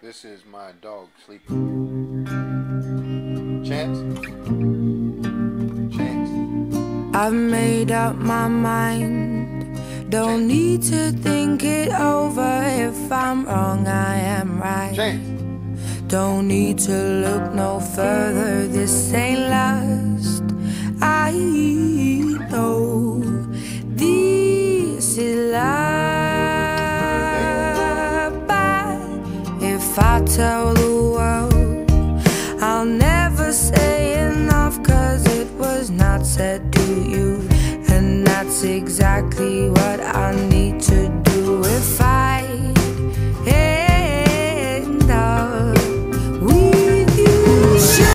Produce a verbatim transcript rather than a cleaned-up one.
This is my dog sleeping. Chance? Chance. I've made up my mind. Don't Chance. need to think it over. If I'm wrong, I am right. Chance. Don't need to look no further. This ain't last. I know this is life. But if I tell the world, I'll never say enough, 'cause it was not said to you. And that's exactly what I need to